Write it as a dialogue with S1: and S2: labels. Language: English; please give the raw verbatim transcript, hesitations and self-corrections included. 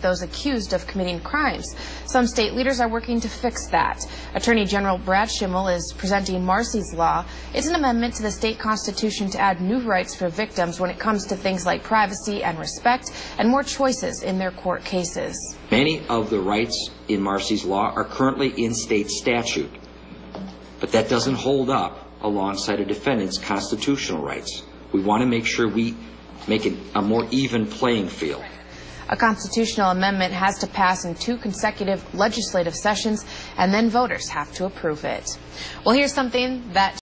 S1: those accused of committing crimes. Some state leaders are working to fix that. Attorney General Brad Schimmel is presenting Marsy's Law. It's an amendment to the state constitution to add new rights for victims when it comes to things like privacy and respect and more choices in their court cases.
S2: Many of the rights in Marsy's Law are currently in state statute, but that doesn't hold up alongside a defendant's constitutional rights. We want to make sure we make it a more even playing field.
S1: A constitutional amendment has to pass in two consecutive legislative sessions, and then voters have to approve it. Well, here's something that